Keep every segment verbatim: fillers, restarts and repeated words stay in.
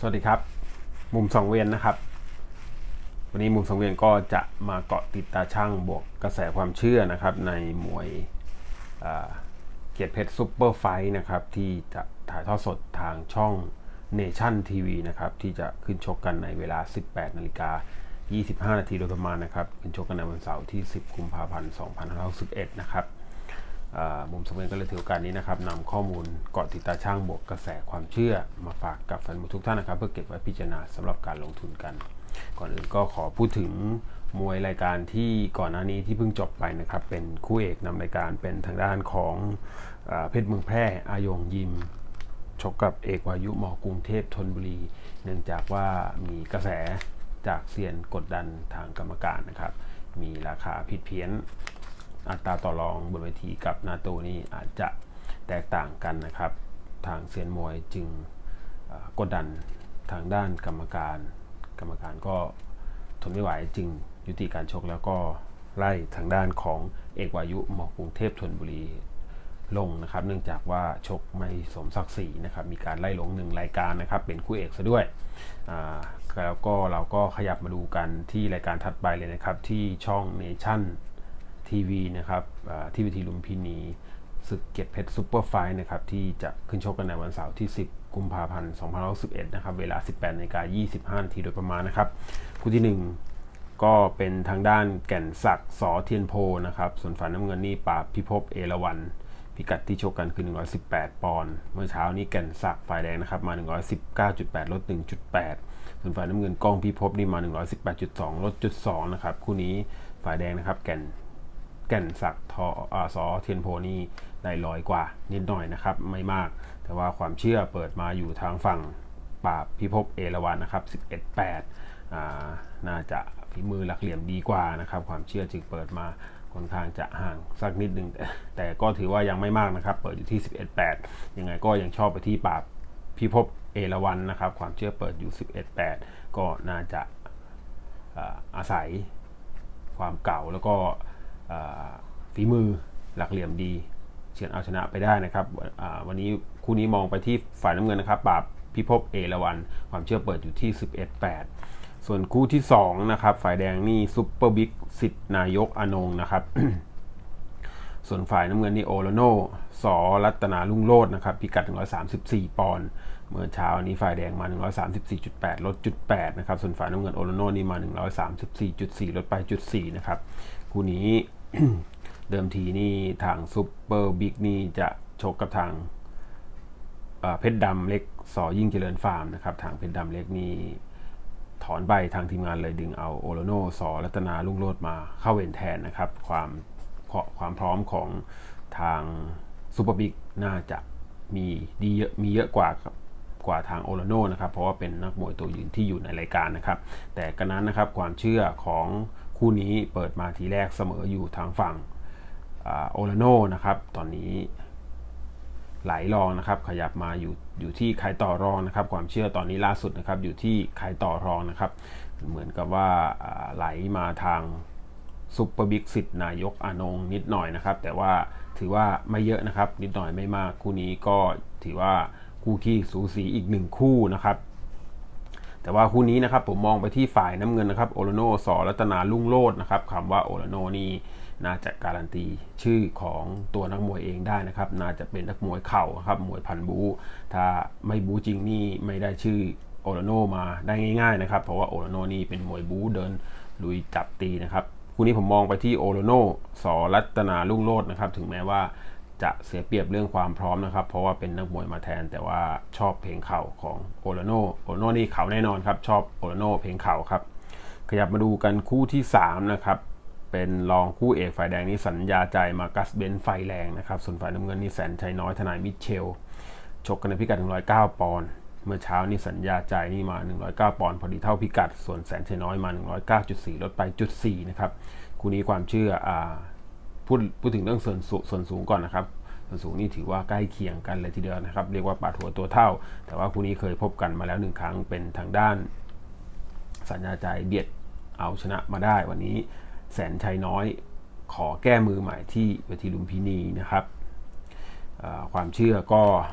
สวัสดีครับมุมสองเวียนนะครับวันนี้มุมสองเวียนก็จะมาเกาะติดตาช่างบวกกระแสความเชื่อนะครับในมวยเกียรติเพชรซุปเปอร์ไฟท์นะครับที่จะถ่ายทอดสดทางช่องเนชั่นทีวีนะครับที่จะขึ้นชกกันในเวลา สิบแปดนาฬิกายี่สิบห้านาทีโดยประมาณนะครับขึ้นชกกันในวันเสาร์ที่สิบกุมภาพันธ์สองพันห้าร้อยหกสิบเอ็ดนะครับมุมสมเด็จก็เลยถือโอกาสนี้นะครับนำข้อมูลเกาะติดตาช่างบวกกระแสความเชื่อมาฝากกับแฟนมวยทุกท่านนะครับเพื่อเก็บไว้พิจารณาสำหรับการลงทุนกันก่อนอื่นก็ขอพูดถึงมวยรายการที่ก่อนหน้านี้ที่เพิ่งจบไปนะครับเป็นคู่เอกนำรายการเป็นทางด้านของเพชรเมืองแพร่อายงยิมชกกับเอกวายุมอกรุงเทพธนบุรีเนื่องจากว่ามีกระแสจากเซียนกดดันทางกรรมการนะครับมีราคาผิดเพี้ยนอัตราต่อรองบนเวทีกับนาโตนี่อาจจะแตกต่างกันนะครับทางเซียนมวยจึงกดดันทางด้านกรรมการกรรมการก็ทนไม่ไหวจึงยุติการชกแล้วก็ไล่ทางด้านของเอกวายุมอกรุงเทพธนบุรีลงนะครับเนื่องจากว่าชกไม่สมศักดิ์ศรีนะครับมีการไล่ลงหนึ่งรายการนะครับเป็นคู่เอกซะด้วยแล้วก็เราก็ขยับมาดูกันที่รายการถัดไปเลยนะครับที่ช่องเนชั่นทีวีนะครับที่เวทีลุมพินีศึกเกียรติเพชรซุปเปอร์ไฟท์นะครับที่จะขึ้นชกกันในวันเสาร์ที่สิบกุมภาพันธ์สองพันห้าร้อยสิบเอ็ดนะครับเวลา สิบแปดนาฬิกายี่สิบห้านาทีโดยประมาณนะครับคู่ที่หนึ่งก็เป็นทางด้านแก่นศักดิ์สอเทียนโพนะครับส่วนฝ่ายน้ำเงินนี่ปราบพิภพเอราวัณพิกัดที่ชกกันคือหนึ่งร้อยสิบแปดปอนด์เมื่อเช้านี้แก่นศักดิ์ฝ่ายแดงนะครับมาหนึ่งร้อยสิบเก้าจุดแปดลด หนึ่งจุดแปด ส่วนฝ่ายน้ำเงินก้องพิภพนี่มาหนึ่งร้อยสิบแปดจุดสองลด จุดสอง นะครับคู่นี้ฝ่ายแดงนะครับแก่นแก่นศักดิ์ทอสอเทียนโพนี่ได้ร้อยกว่านิดหน่อยนะครับไม่มากแต่ว่าความเชื่อเปิดมาอยู่ทางฝั่งปราบพิภพเอราวัณนะครับ สิบเอ็ดแปด อ่าน่าจะฝีมือหลักเหลี่ยมดีกว่านะครับความเชื่อจึงเปิดมาค่อนข้างจะห่างสักนิดนึงแต่แต่ก็ถือว่ายังไม่มากนะครับเปิดอยู่ที่ สิบเอ็ดแปด ยังไงก็ยังชอบไปที่ปราบพิภพเอราวัณนะครับความเชื่อเปิดอยู่ สิบเอ็ดแปด ก็น่าจะอาศัยความเก่าแล้วก็ฝีมือหลักเหลี่ยมดีเฉือนเอาชนะไปได้นะครับวันนี้คู่นี้มองไปที่ฝ่ายน้ำเงินนะครับปราบพิภพเอราวัณความเชื่อเปิดอยู่ที่ สิบเอ็ดแปด ส่วนคู่ที่สองนะครับฝ่ายแดงนี่ซุปเปอร์บิ๊กสิทธิ์นายกอนงนะครับ ส่วนฝ่ายน้ำเงินนี่โอโลโนสอรัตนาลุ่งโลดนะครับพิกัดหนึ่งร้อยสามสิบสี่ปอนด์เมื่อเช้านี้ฝ่ายแดงมา หนึ่งร้อยสามสิบสี่จุดแปด ลด จุดแปด นะครับส่วนฝ่ายน้ำเงินโอโลโนนี่มา หนึ่งร้อยสามสิบสี่จุดสี่ ลดไป จุดสี่ นะครับคู่นี้ เดิมทีนี่ทางซุปเปอร์บิ๊กนี่จะชกกับทางเพชรดำเล็กสอยิ่งเจริญฟาร์มนะครับทางเพชรดำเล็กนี่ถอนไปทางทีมงานเลยดึงเอาโอโลโนสอรัตนาลุ่งโลดมาเข้าเวรแทนนะครับความความพร้อมของทางซุปเปอร์บิ๊กน่าจะมีดีเยอะมีเยอะกว่ากว่าทางโอโลโนนะครับเพราะว่าเป็นนักมวยตัวยืนที่อยู่ในรายการนะครับแต่กระนั้นนะครับความเชื่อของคู่นี้เปิดมาทีแรกเสมออยู่ทางฝั่งโอโลโนนะครับตอนนี้ไหลรองนะครับขยับมาอยู่อยู่ที่ใครต่อรองนะครับความเชื่อตอนนี้ล่าสุดนะครับอยู่ที่ใครต่อรองนะครับเหมือนกับว่าไหลมาทางซุปเปอร์บิ๊กสิทธิ์นายกอนงนิดหน่อยนะครับแต่ว่าถือว่าไม่เยอะนะครับนิดหน่อยไม่มากคู่นี้ก็ถือว่าคู่ขี้สูสีอีกหนึ่งคู่นะครับแต่ว่าคู่นี้นะครับผมมองไปที่ฝ่ายน้ำเงินนะครับโอโลโนสอรัตนาลุ่งโลดนะครับคำว่าโอโลโนนี่น่าจะการันตีชื่อของตัวนักมวยเองได้นะครับน่าจะเป็นนักมวยเข่าครับมวยพันบูถ้าไม่บูจริงนี่ไม่ได้ชื่อโอโลโนมาได้ง่ายๆนะครับเพราะว่าโอโลโนนี่เป็นมวยบูเดินลุยจับตีนะครับคู่นี้ผมมองไปที่โอโลโนสอรัตนาลุ่งโลดนะครับถึงแม้ว่าจะเสียเปรียบเรื่องความพร้อมนะครับเพราะว่าเป็นนักมวยมาแทนแต่ว่าชอบเพลงเข่าของโอโลโนโอโลโนนี่เข่าแน่นอนครับชอบโอโลโนเพลงเข่าครับขยับมาดูกันคู่ที่สามนะครับเป็นรองคู่เอกฝ่ายแดงนี่สัญญาใจมากัสเบนไฟแรงนะครับส่วนฝ่ายน้ำเงินนี่แสนชัยน้อยทนายมิเชลชกกันในพิกัดหนึ่งร้อยเก้าปอนด์เมื่อเช้านี่สัญญาใจนี่มาหนึ่งร้อยเก้าปอนด์พอดีเท่าพิกัดส่วนแสนชัยน้อยมา หนึ่งร้อยเก้าจุดสี่ ลดไป จุดสี่ นะครับคู่นี้ความเชื่ออ่าพูดพูดถึงเรื่องส่วนสูงส่วนสูงก่อนนะครับส่วนสูงนี่ถือว่าใกล้เคียงกันเลยทีเดียวนะครับเรียกว่าปาดหัวตัวเท่าแต่ว่าคู่นี้เคยพบกันมาแล้วหนึ่งครั้งเป็นทางด้านสัญญาใจเบียดเอาชนะมาได้วันนี้แสนชัยน้อยขอแก้มือใหม่ที่เวทีลุมพินีนะครับความเชื่อก็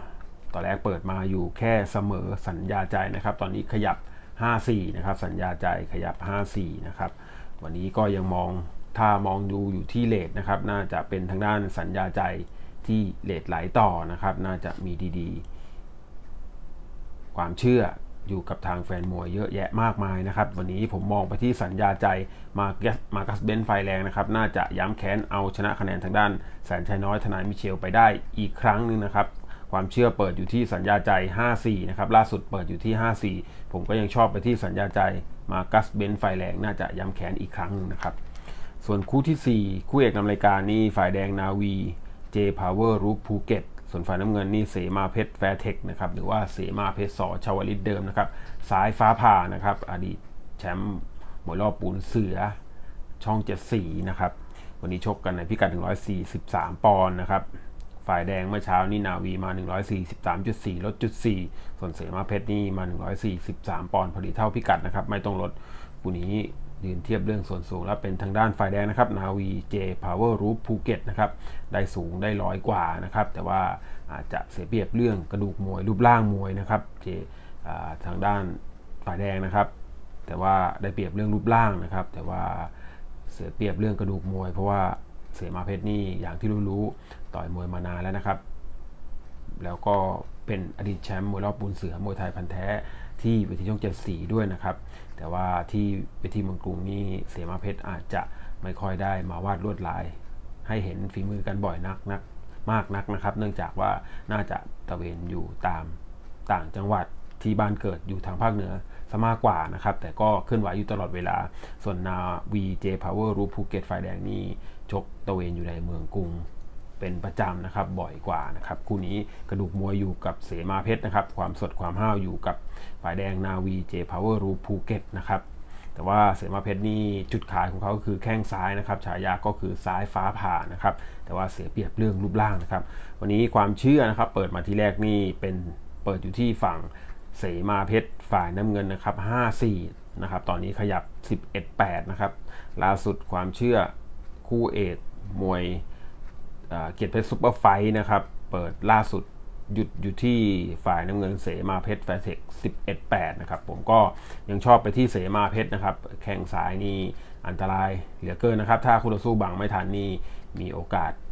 ตอนแรกเปิดมาอยู่แค่เสมอสัญญาใจนะครับตอนนี้ขยับห้าสี่นะครับสัญญาใจขยับห้าสี่นะครับวันนี้ก็ยังมองถ้ามองดูอยู่ที่เรทนะครับน่าจะเป็นทางด้านสัญญาใจที่เรทไหลต่อนะครับน่าจะมีดีๆความเชื่ออยู่กับทางแฟนมวยเยอะแยะมากมายนะครับวันนี้ผมมองไปที่สัญญาใจมามากัสเบนซ์ไฟแรงนะครับน่าจะย้ำแค้นเอาชนะคะแนนทางด้านแสนชัยน้อยทนายมิเชลไปได้อีกครั้งนึงนะครับความเชื่อเปิดอยู่ที่สัญญาใจห้าสี่นะครับล่าสุดเปิดอยู่ที่ห้าสี่ผมก็ยังชอบไปที่สัญญาใจมากัสเบนซ์ไฟแรงน่าจะย้ำแค้นอีกครั้งนึงนะครับส่วนคู่ที่สี่คู่เอกนำรายการนี่ฝ่ายแดงนาวีเจพาวเวอร์รูปภูเก็ตส่วนฝ่ายน้ำเงินนี่เสมาเพชรแฟร์เทคนะครับหรือว่าเสมาเพชรสอชาวลิตเดิมนะครับสายฟ้าผ่านะครับอดีตแชมป์มวยรอบปูนเสือช่องเจ็ดสีนะครับวันนี้ชกกันในพิกัดหนึ่งร้อยสี่สิบสามปอนด์นะครับฝ่ายแดงเมื่อเช้านี่นาวีมาหนึ่งร้อยสี่สิบสามจุดสี่ ลดจุดสี่ส่วนเสมาเพชรนี่มาหนึ่งร้อยสี่สิบสามปอนด์พอดีเท่าพิกัดนะครับไม่ต้องลดคู่นี้ยืนเทียบเรื่องส่วนสูงแล้วเป็นทางด้านฝ่ายแดงนะครับนาวีเจพาวเวอร์รูปภูเก็ตนะครับได้สูงได้ร้อยกว่านะครับแต่ว่าอาจจะเสียเปรียบเรื่องกระดูกมวยรูปร่างมวยนะครับเจทางด้านฝ่ายแดงนะครับแต่ว่าได้เปรียบเรื่องรูปร่างนะครับแต่ว่าเสียเปรียบเรื่องกระดูกมวยเพราะว่าเสมาเพชรนี่อย่างที่รู้ๆต่อยมวยมานานแล้วนะครับแล้วก็เป็นอดีตแชมป์มวยรอบปูนเสือมวยไทยพันธุ์แท้ที่เวทีช่องเจ็ดสีด้วยนะครับแต่ว่าที่เวทีเมืองกรุงนี่เสมาเพชรอาจจะไม่ค่อยได้มาวาดลวดลายให้เห็นฝีมือกันบ่อยนักนักมากนักนะครับเนื่องจากว่าน่าจะตะเวนอยู่ตามต่างจังหวัดที่บ้านเกิดอยู่ทางภาคเหนือซะมากกว่านะครับแต่ก็เคลื่อนไหวอยู่ตลอดเวลาส่วนนาวีเจพาวเวอร์รูปภูเก็ตฝ่ายแดงนี่ชกตะเวนอยู่ในเมืองกรุงเป็นประจำนะครับบ่อยกว่านะครับคู่นี้กระดูกมวยอยู่กับเสมาเพชรนะครับความสดความห้าวอยู่กับฝ่ายแดงนาวีเจพาวเวอร์รูปภูเก็ตนะครับแต่ว่าเสมาเพชรนี่จุดขายของเขาก็คือแข้งซ้ายนะครับฉายาก็คือซ้ายฟ้าผ่านะครับแต่ว่าเสียเปรียบเรื่องรูปร่างนะครับวันนี้ความเชื่อนะครับเปิดมาทีแรกนี่เป็นเปิดอยู่ที่ฝั่งเสมาเพชรฝ่ายน้ำเงินนะครับห้าสี่นะครับตอนนี้ขยับสิบเอ็ดแปดนะครับล่าสุดความเชื่อคู่เอกมวยเกียรติเพชรซุปเปอร์ไฟท์นะครับเปิดล่าสุดหยุดอยู่ที่ฝ่ายน้ำเงินเสมาเพชรแฟร์เทคสิบเอ็ดแปดนะครับผมก็ยังชอบไปที่เสมาเพชรนะครับแข้งซ้ายนี่อันตรายเหลือเกินนะครับถ้าคู่ต่อสู้บังไม่ทันนี่มีโอกาส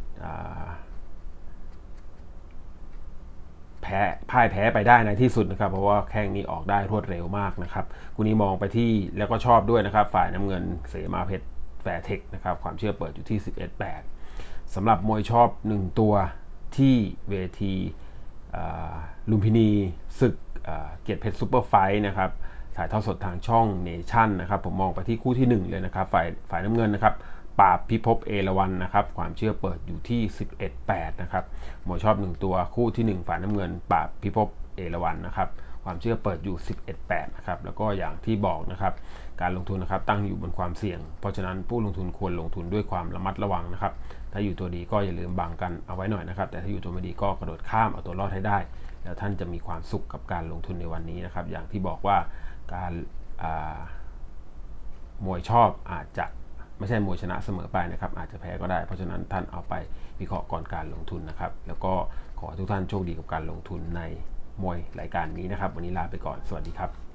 แพ้พ่ายแพ้ไปได้ในที่สุดนะครับเพราะว่าแข้งนี้ออกได้รวดเร็วมากนะครับคู่นี้มองไปที่แล้วก็ชอบด้วยนะครับฝ่ายน้ำเงินเสมาเพชรแฟร์เทคนะครับความเชื่อเปิดอยู่ที่สิบเอ็ดแปดสำหรับมวยชอบหนึ่งตัวที่เวทีลุมพินีศึกเกียรติเพชรซุปเปอร์ไฟท์นะครับถ่ายทอดสดทางช่องเนชั่นนะครับผมมองไปที่คู่ที่หนึ่งเลยนะครับฝ่ายฝ่ายน้ำเงินนะครับปราบพิภพเอราวัณนะครับความเชื่อเปิดอยู่ที่สิบเอ็ดแปดนะครับมวยชอบหนึ่งตัวคู่ที่หนึ่งฝ่ายน้ำเงินปราบพิภพเอราวัณนะครับความเชื่อเปิดอยู่สิบเอ็ดแปดนะครับแล้วก็อย่างที่บอกนะครับการลงทุนนะครับตั้งอยู่บนความเสี่ยงเพราะฉะนั้นผู้ลงทุนควรลงทุนด้วยความระมัดระวังนะครับถ้าอยู่ตัวดีก็อย่าลืมบังกันเอาไว้หน่อยนะครับแต่ถ้าอยู่ตัวไม่ดีก็กระโดดข้ามเอาตัวรอดให้ได้แล้วท่านจะมีความสุขกับการลงทุนในวันนี้นะครับอย่างที่บอกว่าการมวยชอบอาจจะไม่ใช่มวยชนะเสมอไปนะครับอาจจะแพ้ก็ได้เพราะฉะนั้นท่านเอาไปวิเคราะห์ก่อนการลงทุนนะครับแล้วก็ขอทุกท่านโชคดีกับการลงทุนในมวยรายการนี้นะครับวันนี้ลาไปก่อนสวัสดีครับ